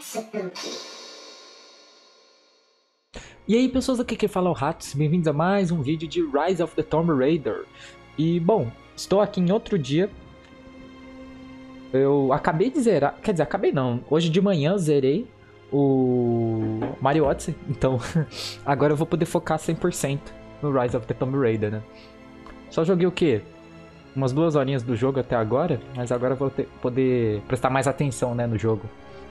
E aí pessoas, aqui que fala é o Ratos, bem-vindos a mais um vídeo de Rise of the Tomb Raider. E bom, estou aqui em outro dia. Eu acabei de zerar, quer dizer, acabei não, hoje de manhã eu zerei o Mario Odyssey. Então agora eu vou poder focar 100% no Rise of the Tomb Raider, né? Só joguei o quê? Umas 2 horinhas do jogo até agora, mas agora eu vou poder prestar mais atenção, né, no jogo.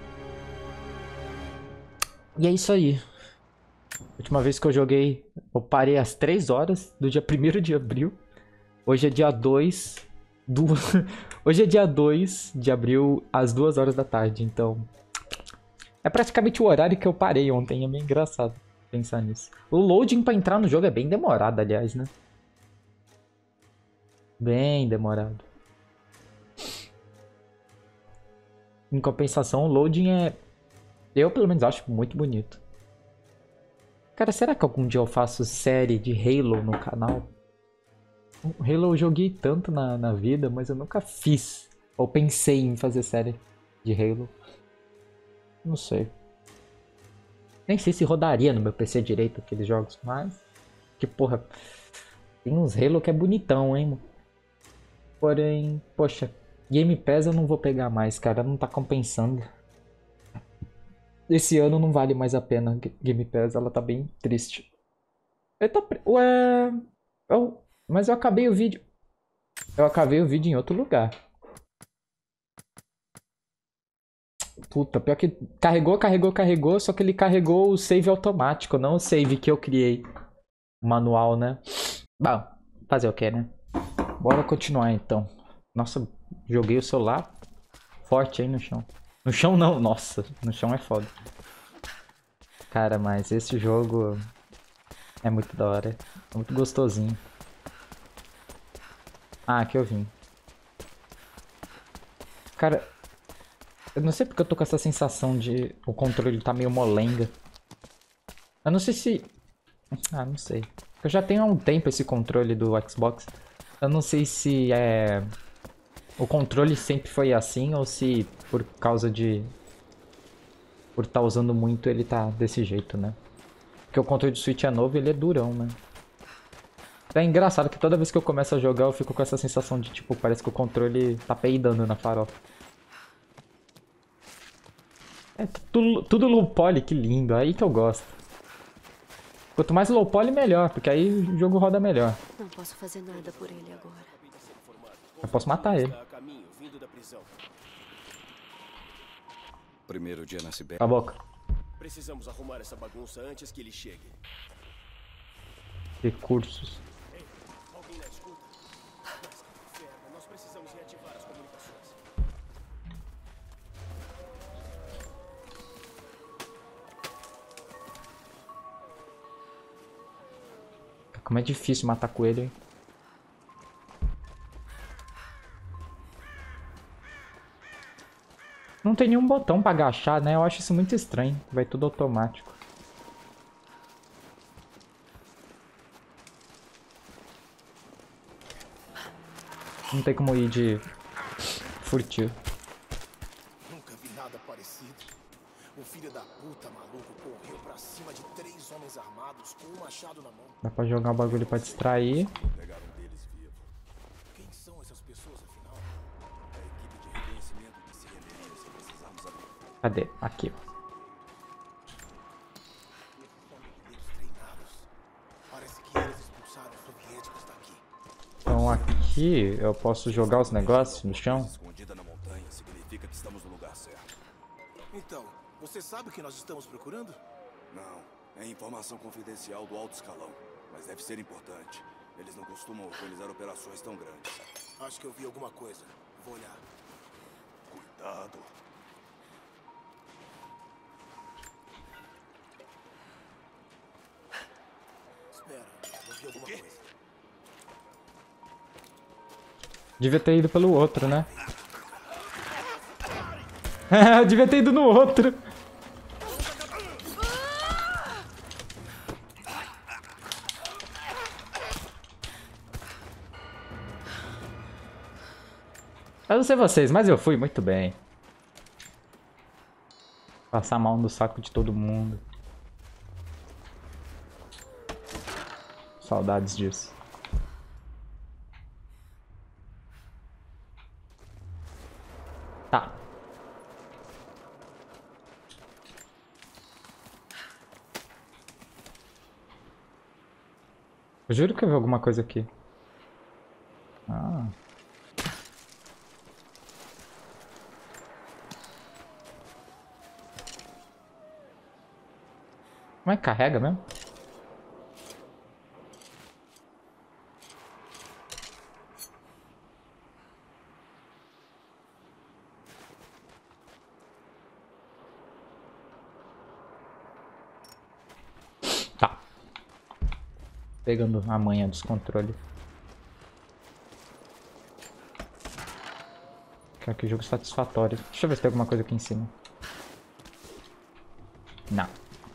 E é isso aí. Última vez que eu joguei, eu parei às 3 horas do dia 1º de abril. Hoje é dia 2 do... Hoje é dia 2 de abril, às 2 horas da tarde, então... É praticamente o horário que eu parei ontem, é meio engraçado pensar nisso. O loading pra entrar no jogo é bem demorado, aliás, né? Bem demorado. Em compensação, o loading é... Eu, pelo menos, acho muito bonito. Cara, será que algum dia eu faço série de Halo no canal? Halo eu joguei tanto na vida, mas eu nunca fiz. Ou pensei em fazer série de Halo. Não sei. Nem sei se rodaria no meu PC direito aqueles jogos, mas... Que porra... Tem uns Halo que é bonitão, hein, mano. Porém, poxa... Game Pass eu não vou pegar mais, cara. Não tá compensando. Esse ano não vale mais a pena Game Pass. Ela tá bem triste. Eita, ué... Mas eu acabei o vídeo... Eu acabei o vídeo em outro lugar. Puta, pior que carregou, só que ele carregou o save automático, não o save que eu criei. O manual, né? Bom, fazer o que, né? Bora continuar então. Nossa, joguei o celular forte aí no chão. No chão não, nossa, no chão é foda. Cara, mas esse jogo é muito da hora. É muito gostosinho. Ah, aqui eu vim. Cara, eu não sei porque eu tô com essa sensação de o controle tá meio molenga. Eu não sei se... Ah, não sei. Eu já tenho há um tempo esse controle do Xbox. Eu não sei se é... O controle sempre foi assim ou se por causa de... Por estar usando muito ele tá desse jeito, né? Porque o controle do Switch é novo e ele é durão, né? É engraçado que toda vez que eu começo a jogar eu fico com essa sensação de tipo, parece que o controle tá peidando na farofa. É tudo low poly, que lindo, aí que eu gosto. Quanto mais low poly, melhor, porque aí o jogo roda melhor. Não posso fazer nada por ele agora. Eu posso matar ele. Primeiro dia na Sibéria. Cala a boca. Precisamos arrumar essa bagunça antes que ele chegue. Recursos. Ei, alguém na escuta? Mas que inferno, nós precisamos reativar as comunicações. Como é difícil matar coelho, hein? Não tem nenhum botão pra agachar, né? Eu acho isso muito estranho. Vai tudo automático. Não tem como ir de furtivo. Nunca vi nada parecido. O filho da puta maluco correu pra cima de 3 homens armados com um machado na mão. Dá pra jogar um bagulho pra distrair. Pegaram deles vivo. Quem são essas pessoas, afinal? A equipe de reconhecimento que se renderia se precisarmos abrir. Cadê? Aqui. Esses são guerreiros treinados. Parece que eles expulsaram os soviéticos daqui. Então aqui eu posso jogar os negócios no chão. Escondida na montanha significa que estamos no lugar certo. Então, você sabe o que nós estamos procurando? Não, é informação confidencial do alto escalão, mas deve ser importante. Eles não costumam organizar operações tão grandes. Acho que eu vi alguma coisa. Vou olhar. Cuidado. Espera, eu vi alguma coisa. Devia ter ido pelo outro, né? Eu devia ter ido no outro. Eu não sei vocês, mas eu fui muito bem. Passar a mão no saco de todo mundo. Saudades disso. Tá. Eu juro que eu vi alguma coisa aqui. Ah. Como é que carrega mesmo? Tá. Pegando a manha dos controles. Que jogo satisfatório. Deixa eu ver se tem alguma coisa aqui em cima. Não.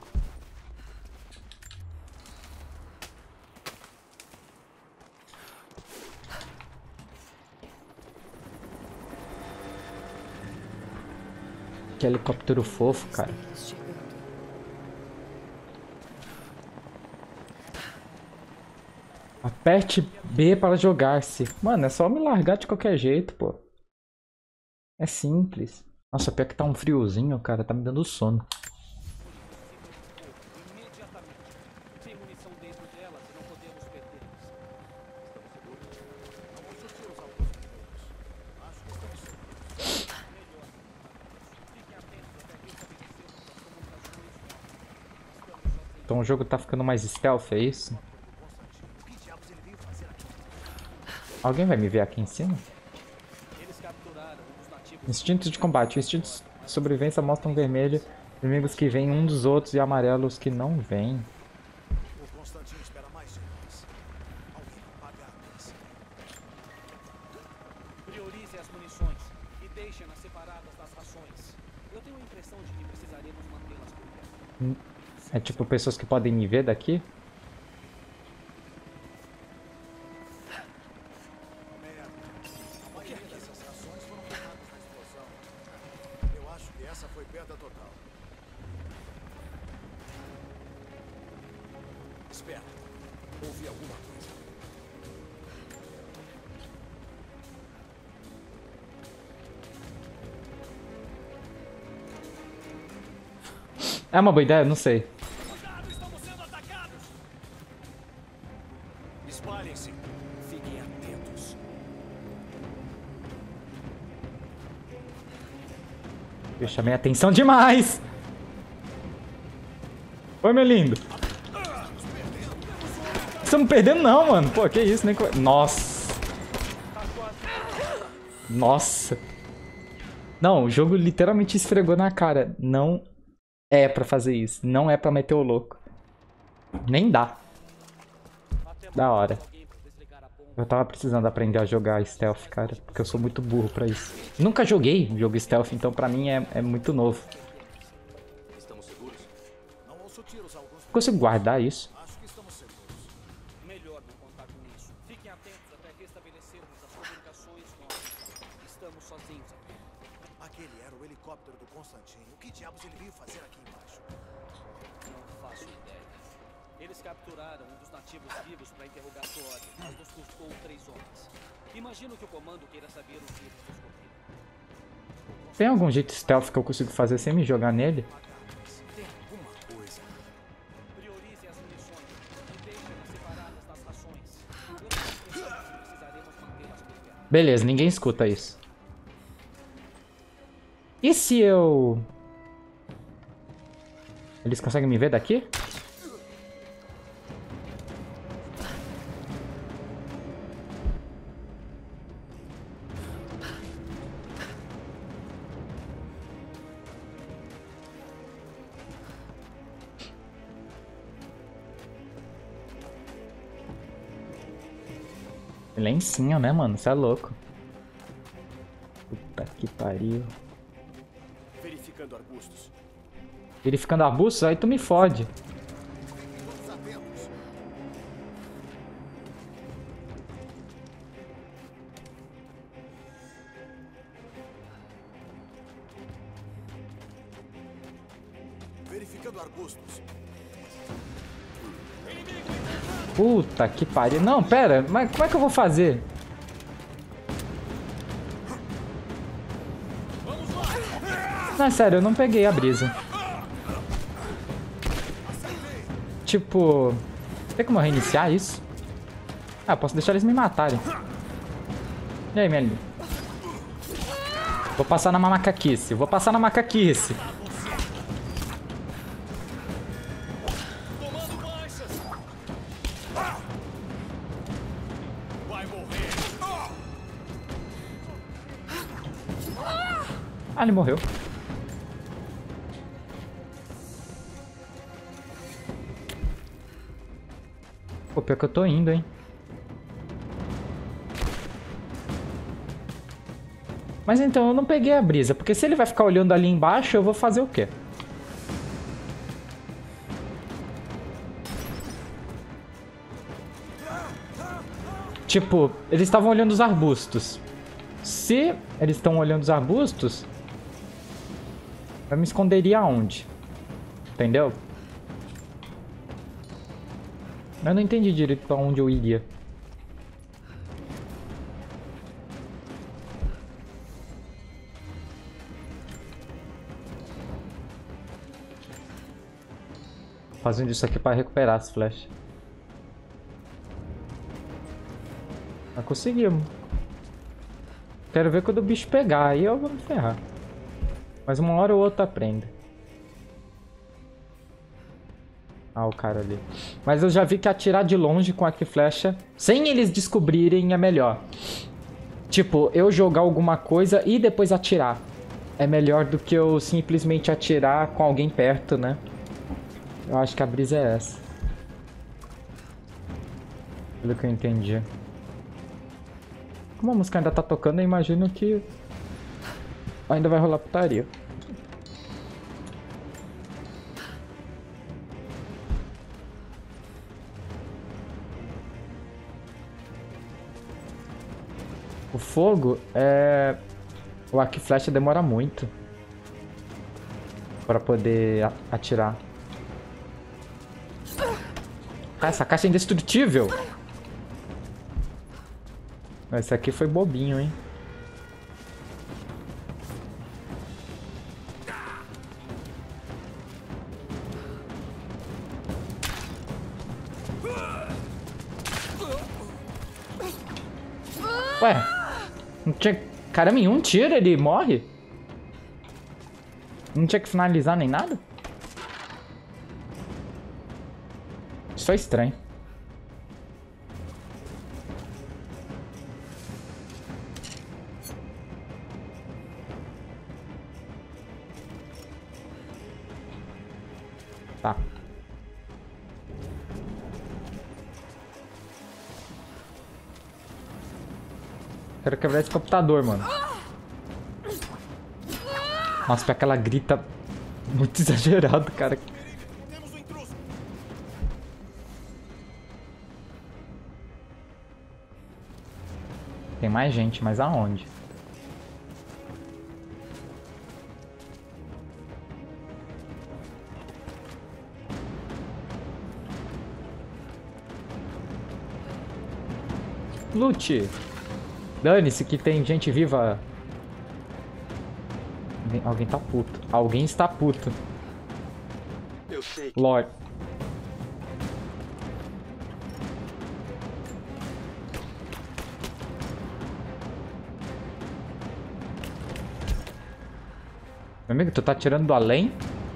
Que helicóptero fofo, cara. Aperte B para jogar-se. Mano, é só me largar de qualquer jeito, pô. É simples. Nossa, pior que tá um friozinho, cara. Tá me dando sono. Então o jogo tá ficando mais stealth, é isso? Alguém vai me ver aqui em cima? Instintos de combate. Instintos de sobrevivência mostram vermelho. Inimigos que vêm um dos outros e amarelos que não vêm. O Constantino espera mais de nós. Alguém vai pagar nós. Priorize as munições e deixem-nas separadas das rações. Eu tenho a impressão de que precisaremos mantê-las por perto. É tipo pessoas que podem me ver daqui? Eu acho que essa foi perda total. Espera. Ouvi alguma coisa. É uma boa ideia? Não sei. Cuidado, estamos sendo atacados! Espalhem-se. Fiquem atentos. Eu chamei a atenção demais! Oi, meu lindo. Estamos perdendo não, mano. Pô, que isso, nem... Nossa. Nossa. Não, o jogo literalmente esfregou na cara. Não é pra fazer isso. Não é pra meter o louco. Nem dá. Da hora. Eu tava precisando aprender a jogar stealth, cara. Porque eu sou muito burro pra isso. Nunca joguei um jogo stealth, então pra mim é muito novo. Estamos seguros? Não ouço tiros alguns. Consigo guardar isso? Acho que estamos seguros. Melhor não contar com isso. Fiquem atentos até restabelecermos as comunicações com a... Estamos sozinhos aqui. Aquele era o helicóptero do Constantino. O que diabos ele veio fazer aqui embaixo? Não faço ideia. Eles capturaram um dos nativos vivos para interrogatório, mas nos custou 3 homens. Imagino que o comando queira saber o que eles descobriram. Tem algum jeito stealth que eu consigo fazer sem me jogar nele? Tem alguma coisa. Priorize as munições e deixem-nas separadas das rações. Eu tenho a impressão de que precisaremos mantê-las por perto. Beleza, ninguém escuta isso. E se eu... Eles conseguem me ver daqui? Lencinho, né, mano? Você é louco. Puta que pariu. Verificando arbustos. Verificando arbustos, aí tu me fode. Todos atentos. Verificando arbustos. Puta que pariu. Não, pera. Mas como é que eu vou fazer? Não, é sério, eu não peguei a brisa. Tipo... Tem como eu reiniciar isso? Ah, posso deixar eles me matarem. E aí, minha linda? Vou passar na macaquice. Vou passar na macaquice. Ah, ele morreu. Pô, pior que eu tô indo, hein. Mas então, eu não peguei a brisa. Porque se ele vai ficar olhando ali embaixo, eu vou fazer o quê? Tipo, eles estavam olhando os arbustos. Se eles estão olhando os arbustos, eu me esconderia aonde? Entendeu? Eu não entendi direito pra onde eu iria. Fazendo isso aqui pra recuperar as flechas. Mas conseguimos. Quero ver quando o bicho pegar, aí eu vou me ferrar. Mas uma hora ou outra aprende. Ah, o cara ali. Mas eu já vi que atirar de longe com arco e flecha, sem eles descobrirem, é melhor. Tipo, eu jogar alguma coisa e depois atirar. É melhor do que eu simplesmente atirar com alguém perto, né? Eu acho que a brisa é essa. Pelo que eu entendi. Como a música ainda tá tocando, eu imagino que ainda vai rolar putaria. O fogo é... O arco e flecha demora muito pra poder atirar. Ah, essa caixa é indestrutível! Esse aqui foi bobinho, hein? Ué, não tinha... Caramba, em um tiro ele morre? Não tinha que finalizar nem nada? Isso é estranho. Tá. Quero quebrar esse computador, mano. Nossa, pior que ela grita muito exagerado, cara. Tem mais gente, mas aonde? Lute! Dane-se que tem gente viva. Alguém tá puto. Alguém está puto. Eu sei. Lord. Meu amigo, tu tá tirando do além?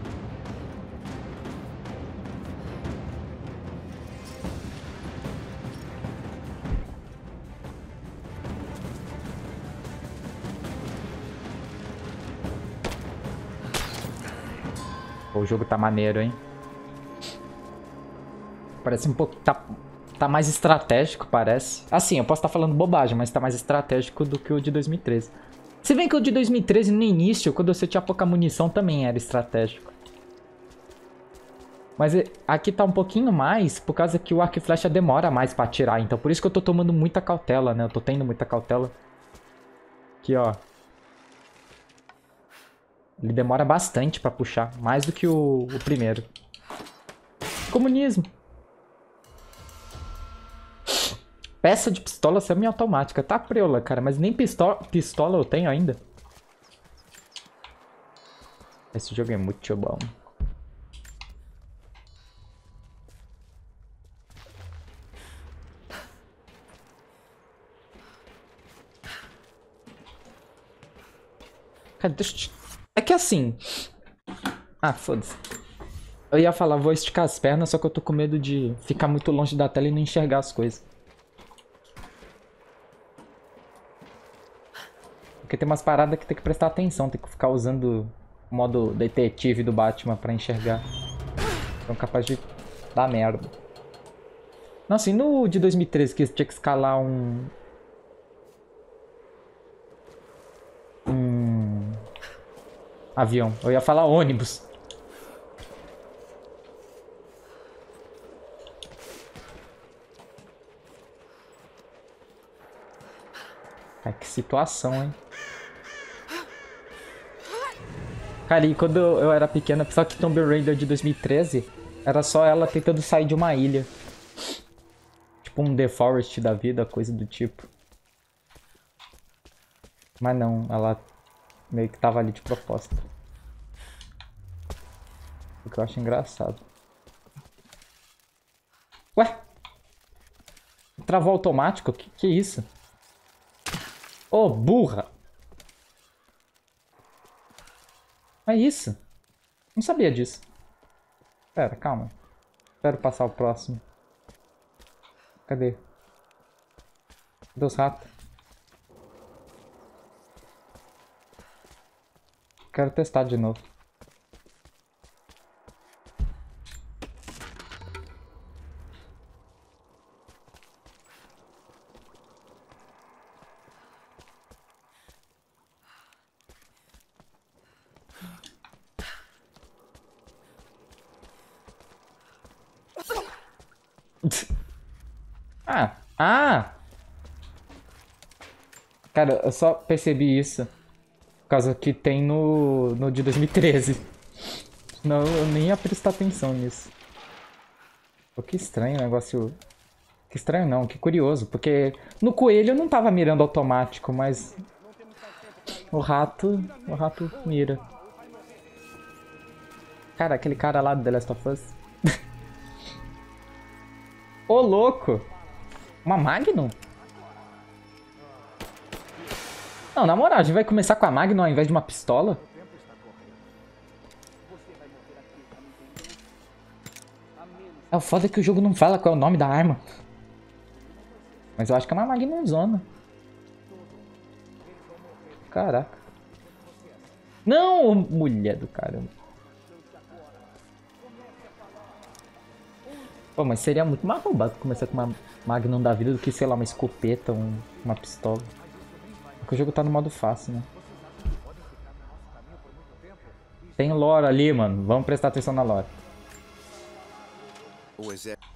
O jogo tá maneiro, hein? Parece um pouco... Tá mais estratégico, parece. Assim, eu posso estar falando bobagem, mas tá mais estratégico do que o de 2013. Se bem que o de 2013, no início, quando você tinha pouca munição, também era estratégico. Mas aqui tá um pouquinho mais, por causa que o arco e flecha demora mais pra atirar. Então por isso que eu tô tomando muita cautela, né? Eu tô tendo muita cautela. Aqui, ó. Ele demora bastante pra puxar. Mais do que o primeiro. Comunismo. Peça de pistola semi-automática. Tá preula, cara. Mas nem pistola eu tenho ainda. Esse jogo é muito bom. Cara, deixa eu... É que assim... Ah, foda-se. Eu ia falar, vou esticar as pernas, só que eu tô com medo de ficar muito longe da tela e não enxergar as coisas. Porque tem umas paradas que tem que prestar atenção, tem que ficar usando o modo detetive do Batman pra enxergar. Então capaz de dar merda. Não, assim, no de 2013 que tinha que escalar um avião. Eu ia falar ônibus. Ai, que situação, hein? Cara, e quando eu era pequena, pensava que Tomb Raider de 2013 era só ela tentando sair de uma ilha. Tipo um The Forest da vida, coisa do tipo. Mas não, ela meio que tava ali de propósito. O que eu acho engraçado. Ué? Travou automático? Que é isso? Ô, burra! É isso? Não sabia disso. Pera, calma. Espero passar o próximo. Cadê? Cadê os ratos? Quero testar de novo. Ah! Cara, eu só percebi isso por causa que tem no de 2013. Não, eu nem ia prestar atenção nisso. Pô, que estranho o negócio. Que estranho não, que curioso. Porque no coelho eu não tava mirando automático, mas o rato mira. Cara, aquele cara lá do The Last of Us. Ô, louco! Uma Magnum? Não, na moral, a gente vai começar com a Magnum ao invés de uma pistola? É o foda que o jogo não fala qual é o nome da arma. Mas eu acho que é uma Magnumzona. Caraca. Não, mulher do caramba. Pô, mas seria muito mais roubado começar com uma Magnum da vida do que, sei lá, uma escopeta, uma pistola. Porque o jogo tá no modo fácil, né? Tem lore ali, mano. Vamos prestar atenção na lore. O exército.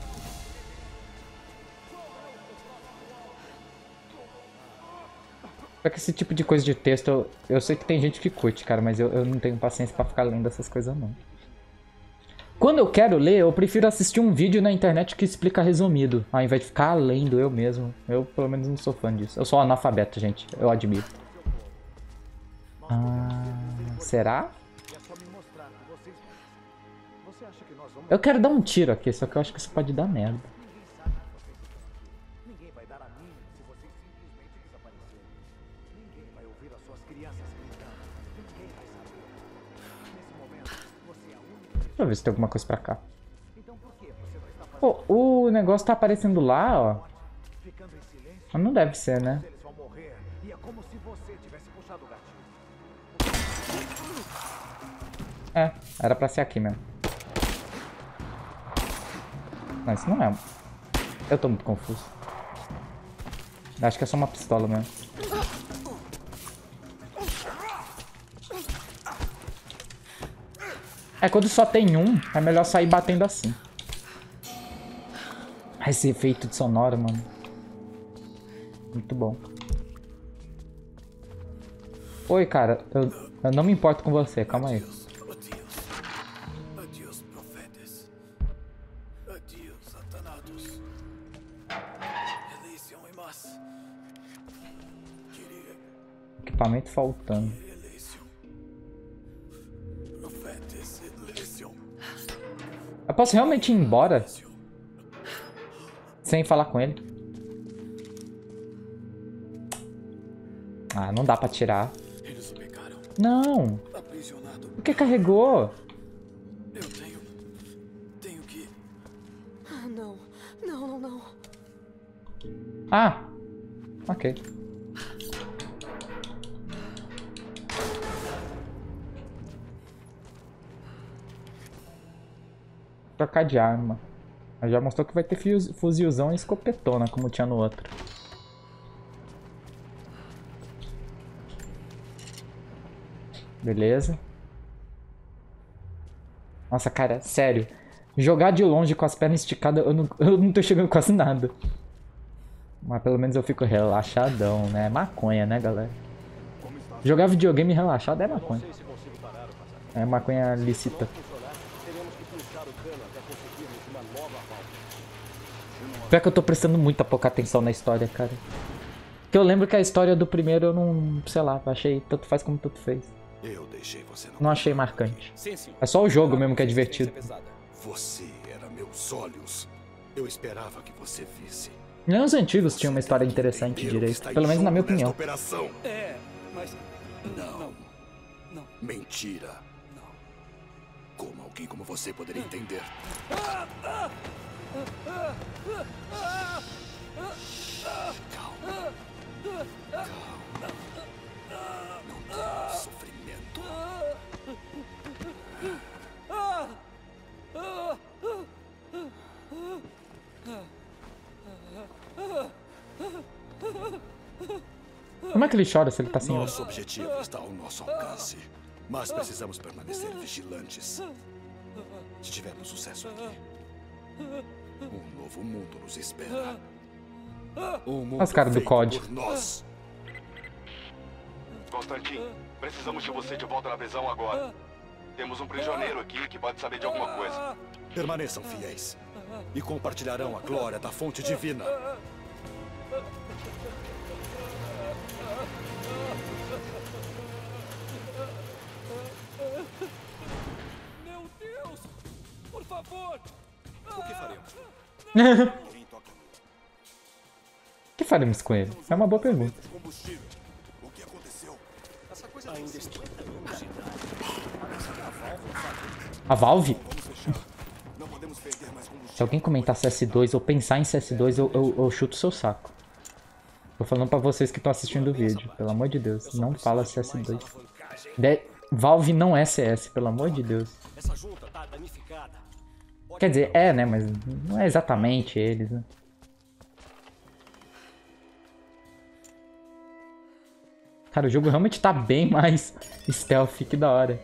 Só que esse tipo de coisa de texto, eu sei que tem gente que curte, cara, mas eu não tenho paciência pra ficar lendo essas coisas, não. Quando eu quero ler, eu prefiro assistir um vídeo na internet que explica resumido, ao invés de ficar lendo eu mesmo. Eu, pelo menos, não sou fã disso. Eu sou analfabeto, gente. Eu admito. Será? Eu quero dar um tiro aqui, só que eu acho que isso pode dar merda. Deixa eu ver se tem alguma coisa pra cá. Pô, o negócio tá aparecendo lá, ó. Mas não deve ser, né? É, era pra ser aqui mesmo. Não, isso não é. Eu tô muito confuso. Acho que é só uma pistola mesmo. É, quando só tem um, é melhor sair batendo assim. Esse efeito de sonora, mano. Muito bom. Oi, cara. Eu não me importo com você, calma aí. Adiós, profetas. Adiós, satanados. Eleison e mas. Equipamento faltando. Eleison. Profetas, Eleison. Eu posso realmente ir embora? Sem falar com ele? Ah, não dá pra tirar. Eles o pegaram. Não! Aprisionado. Por que carregou? Eu tenho que... Ah, não. Não, não, não. Ah! Ok. Trocar de arma. Mas já mostrou que vai ter fuzilzão e escopetona, como tinha no outro. Beleza. Nossa, cara, sério. Jogar de longe com as pernas esticadas, eu não tô chegando quase nada. Mas pelo menos eu fico relaxadão, né? Maconha, né, galera? Jogar videogame relaxado é maconha. É maconha lícita. Pior que eu tô prestando muita pouca atenção na história, cara. Porque eu lembro que a história do primeiro eu não... Sei lá, achei tanto faz como tanto fez. Eu deixei você Não achei marcante. Sim, senhor. É só o jogo mesmo que é divertido. Você era meus olhos. Eu esperava que você visse. Nem os antigos tinham uma história interessante direito. Pelo menos na minha opinião. Operação. É, mas... Não. Não. Mentira. Como alguém como você poderia entender? Calma. Não tem sofrimento. Como é que ele chora se ele tá sem Nosso objetivo está ao nosso alcance. Mas precisamos permanecer vigilantes. Se tivermos sucesso aqui, um novo mundo nos espera. Um mundo As caras do feito COD. por nós. Constantin, precisamos de você de volta na prisão agora. Temos um prisioneiro aqui que pode saber de alguma coisa. Permaneçam fiéis e compartilharão a glória da fonte divina. Meu Deus! Por favor! O que faremos? O que faremos com ele? É uma boa pergunta. Combustível. O que aconteceu? Essa coisa ainda está... A Valve? Vamos fechar. Não podemos perder mais combustível. Se alguém comentar CS2 ou pensar em CS2, eu chuto o seu saco. Tô falando pra vocês que estão assistindo o vídeo. Pelo amor de Deus, não fala CS2. Valve não é CS, pelo amor de Deus. Essa junta tá danificada. Quer dizer, é, né? Mas não é exatamente eles, né? Cara, o jogo realmente tá bem mais stealth, que da hora.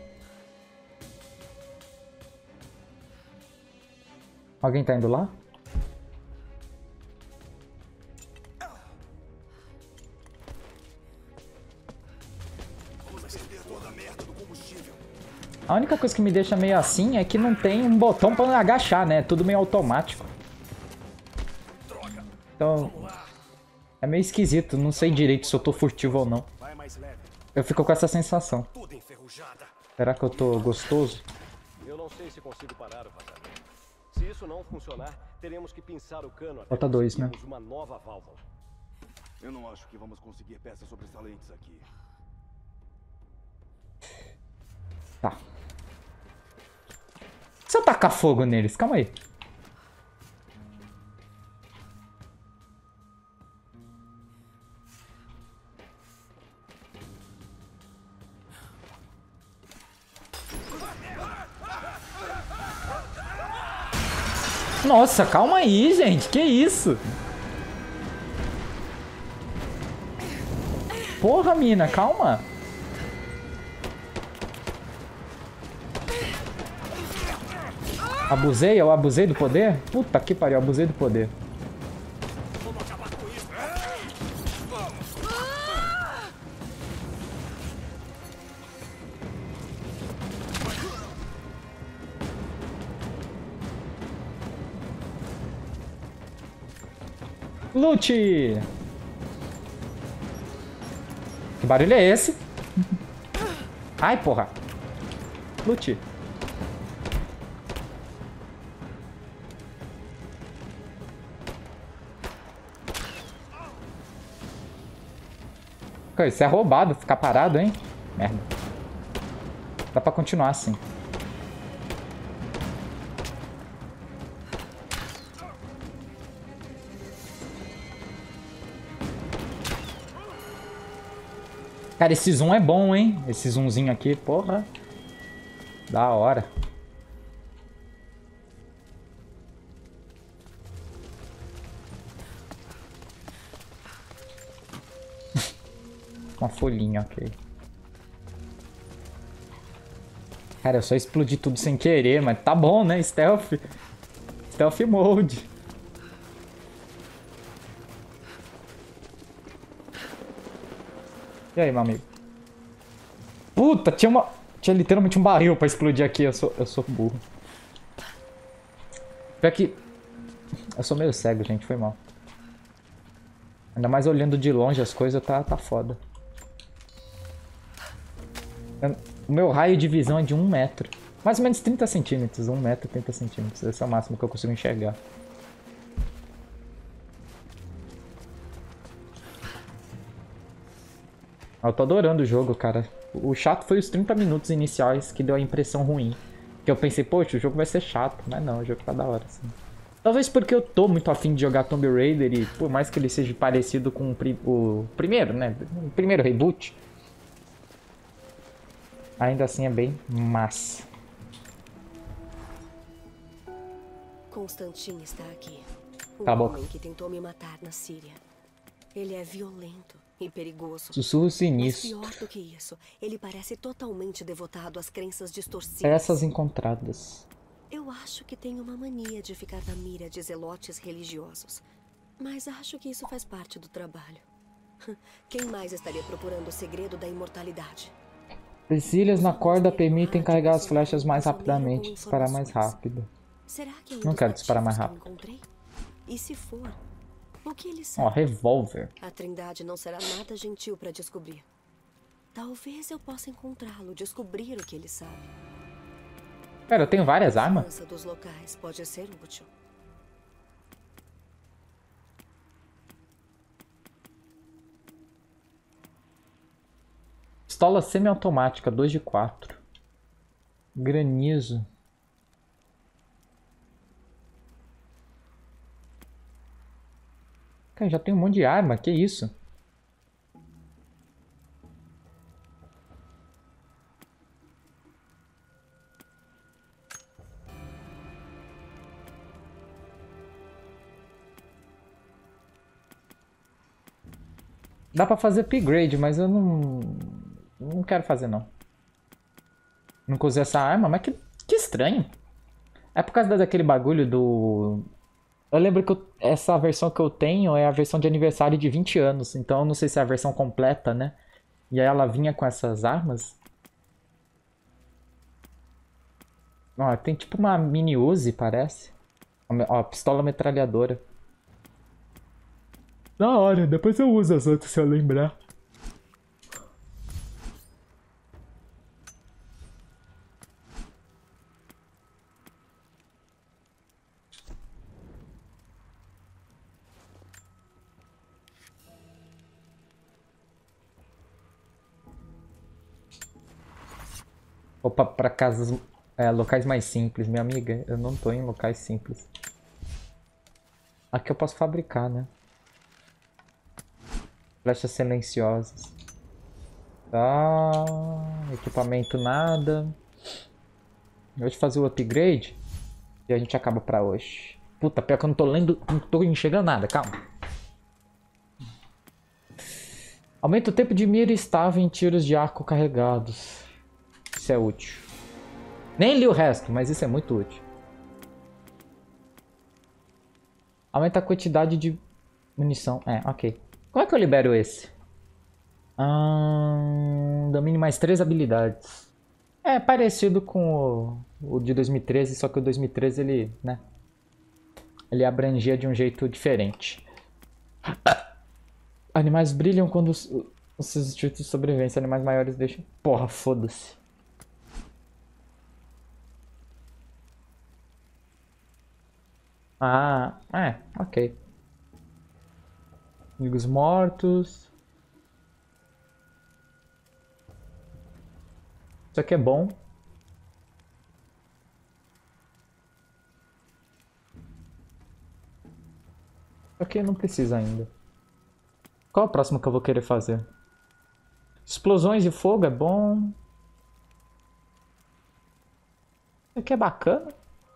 Alguém tá indo lá? A única coisa que me deixa meio assim é que não tem um botão pra agachar, né? Tudo meio automático. Então, é meio esquisito. Não sei direito se eu tô furtivo ou não. Vai mais leve. Eu fico com essa sensação. Tudo enferrujada. Será que eu tô gostoso? Eu não sei se consigo parar o vazamento. Se isso não funcionar, teremos que pinçar o cano até Falta dois, né? conseguirmos uma nova válvula. Eu não acho que vamos conseguir peças sobressalentes aqui. Tá. Se eu tacar fogo neles? Calma aí. Nossa, calma aí, gente. Que isso? Porra, mina, calma. Abusei? Eu abusei do poder? Puta que pariu, eu abusei do poder. Lute! Que barulho é esse? Ai, porra. Lute. Isso é roubado, ficar parado, hein? Merda. Dá pra continuar assim. Cara, esse zoom é bom, hein? Esse zoomzinho aqui, porra. Da hora. Uma folhinha, ok. Cara, eu só explodi tudo sem querer, mas tá bom, né? Stealth. Stealth mode. E aí, meu amigo? Puta, tinha literalmente um barril pra explodir aqui. Eu sou burro. Pior que... Eu sou meio cego, gente. Foi mal. Ainda mais olhando de longe as coisas, tá foda. O meu raio de visão é de 1 metro. Mais ou menos 30 centímetros. 1 metro, 30 centímetros. Esse é o máximo que eu consigo enxergar. Eu tô adorando o jogo, cara. O chato foi os 30 minutos iniciais que deu a impressão ruim. Que eu pensei, poxa, o jogo vai ser chato. Mas não, o jogo tá da hora, assim. Talvez porque eu tô muito afim de jogar Tomb Raider e por mais que ele seja parecido com o primeiro, né? O primeiro reboot. Ainda assim é bem massa. Constantin está aqui. O Cala a boca. homem que tentou me matar na Síria. Ele é violento e perigoso. Sussurro Mas sinistro. pior do que isso, ele parece totalmente devotado às crenças distorcidas. Peças encontradas. Eu acho que tem uma mania de ficar na mira de zelotes religiosos. Mas acho que isso faz parte do trabalho. Quem mais estaria procurando o segredo da imortalidade? Presilhas na corda permitem carregar as flechas mais rapidamente, disparar mais rápido. Será que é um Não dos quero disparar mais motivos que rápido. eu encontrei? E se for, o que ele Ó, sabe? revólver. A Trindade não será nada gentil para descobrir. Talvez eu possa encontrá-lo, descobrir o que ele sabe. Pera, eu tenho várias A armas? segurança dos locais pode ser útil. Pistola semiautomática, 2 de 4. Granizo. Cara, já tem um monte de arma, que isso? Dá pra fazer upgrade, mas eu não quero fazer, não. Nunca usei essa arma, mas que estranho. É por causa daquele bagulho do... Eu lembro que essa versão que eu tenho é a versão de aniversário de 20 anos. Então eu não sei se é a versão completa, né? E aí ela vinha com essas armas. Ó, tem tipo uma mini Uzi, parece. Ó, pistola metralhadora. Da hora, depois eu uso as outras se eu lembrar. Opa, pra casas, locais mais simples, minha amiga. Eu não tô em locais simples. Aqui eu posso fabricar, né? Flechas silenciosas. Tá. Equipamento nada. Eu vou fazer o upgrade. E a gente acaba pra hoje. Puta, pior que eu não tô lendo. Não tô enxergando nada, calma. Aumenta o tempo de mira estável em tiros de arco carregados. Isso é útil. Nem li o resto, mas isso é muito útil. Aumenta a quantidade de munição. Ok. Como é que eu libero esse? Domine mais 3 habilidades. É parecido com o de 2013, só que o 2013 ele, né? Ele abrangia de um jeito diferente. Animais brilham quando os seus instintos de sobrevivência. Animais maiores deixam... Porra, foda-se. Ah, ok. Amigos mortos. Isso aqui é bom. Isso aqui não precisa ainda. Qual é o próximo que eu vou querer fazer? Explosões de fogo é bom. Isso aqui é bacana.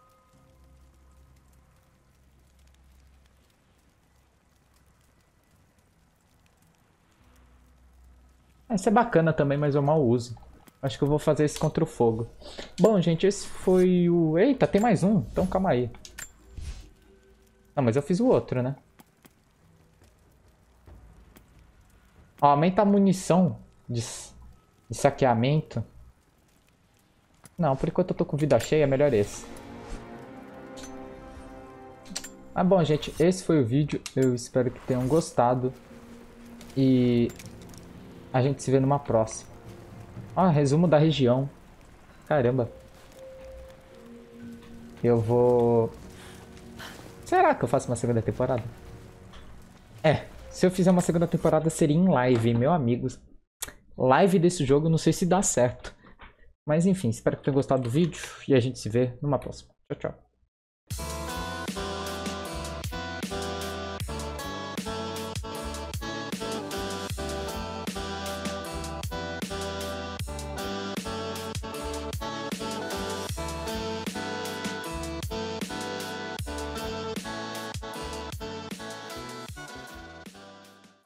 Esse é bacana também, mas eu mal uso. Acho que eu vou fazer esse contra o fogo. Bom, gente, esse foi o... Eita, tem mais um. Então calma aí. Não, mas eu fiz o outro, né? Ó, aumenta a munição de saqueamento. Não, por enquanto eu tô com vida cheia, é melhor esse. Mas bom, gente, esse foi o vídeo. Eu espero que tenham gostado. E a gente se vê numa próxima. Ó, resumo da região. Caramba. Eu vou... Será que eu faço uma segunda temporada? Se eu fizer uma segunda temporada seria em live, meu amigo. Live desse jogo, não sei se dá certo. Mas enfim, espero que tenham gostado do vídeo e a gente se vê numa próxima. Tchau, tchau.